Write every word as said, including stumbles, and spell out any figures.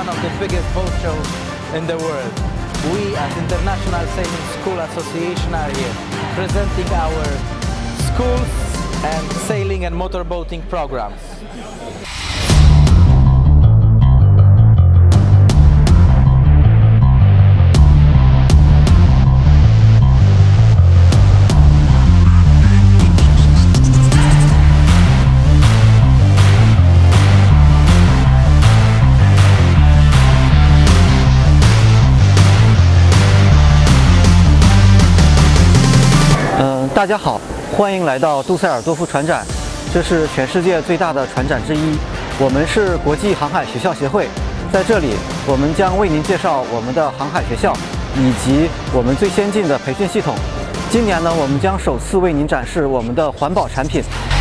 one of the biggest boat shows in the world. We as International Sailing School Association are here presenting our schools and sailing and motorboating programs. 大家好，欢迎来到杜塞尔多夫船展，这是全世界最大的船展之一。我们是国际航海学校协会，在这里我们将为您介绍我们的航海学校以及我们最先进的培训系统。今年呢，我们将首次为您展示我们的环保产品